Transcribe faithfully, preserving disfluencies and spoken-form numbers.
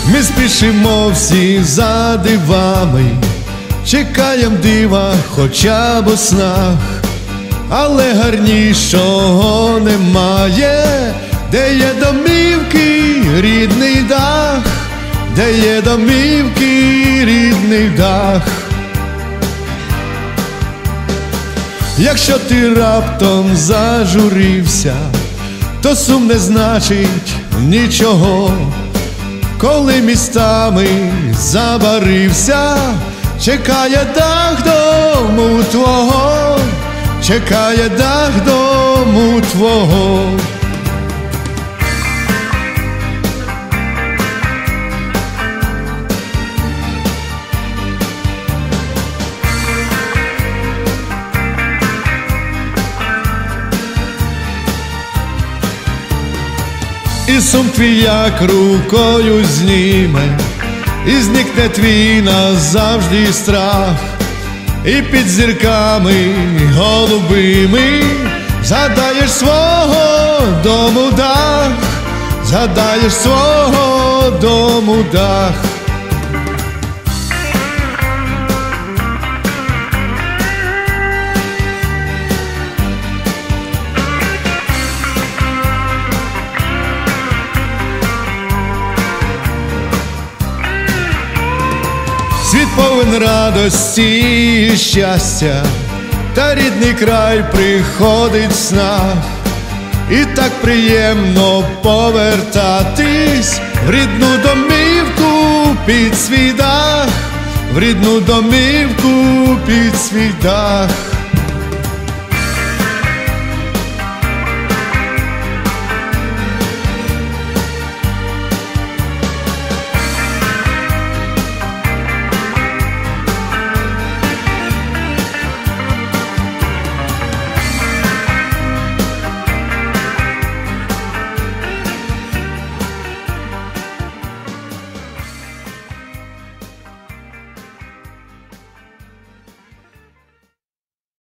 Ми спішимо всі за дивами, чекаєм дива хоча б у снах, але гарнішого немає, де є домівки, рідний дах, де є домівки, рідний дах. Якщо ти раптом зажурився, то сум не значить нічого. Коли містами забарився, чекає дах дому твого, чекає дах дому твого. І сум твій як рукою зніме, і зникне твій назавжди страх, і під зірками голубими згадаєш свого дому дах, згадаєш свого дому дах. Світ повен радості і щастя, та рідний край приходить в снах. І так приємно повертатись в рідну домівку під свій дах, в рідну домівку під свій дах.